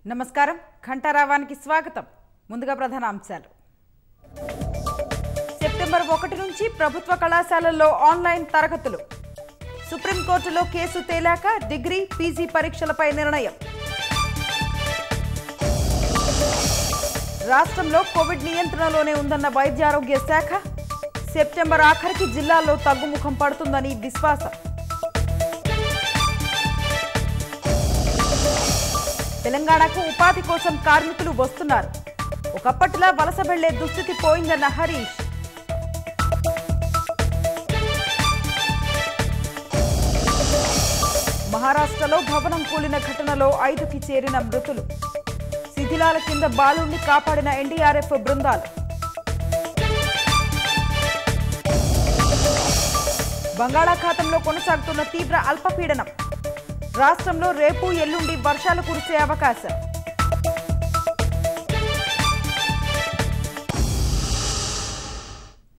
నమస్కారం ఘంటారావానికి స్వాగతం ముందుగా ప్రధాన అంశాలు సెప్టెంబర్ 1 నుంచి ప్రభుత్వ కళాశాలల్లో ఆన్లైన్ తరగతులు సుప్రీం కోర్టులో కేసు తేలాక డిగ్రీ పీజీ పరీక్షలపై నిర్ణయం రాష్ట్రంలో కోవిడ్ నియంత్రణలోనే ఉందన్న వైద్య ఆరోగ్య శాఖ సెప్టెంబర్ ఆఖరికి జిల్లాల్లో తగ్గుముఖం పడుతుందని విశ్వాసం తెలంగాణకు ఉపాధి కోసం కార్మికులు వస్తున్నారు ఒకప్పటిలా వలస వెళ్లే దుస్థితి పోయిందన్న హరీష్ మహారాష్ట్రలో భవనం కూలిన ఘటనలో 5కి చేరిన మృతులు శిథిలాల కింద బాలుడిని కాపాడిన ఎన్డీఆర్ఎఫ్ బృందాలు బంగాళాఖాతంలో కొనసాగుతున్న తీవ్ర అల్పపీడనం రాష్ట్రంలో రేపు ఎల్లుండి వర్షాలు కురిసే అవకాశం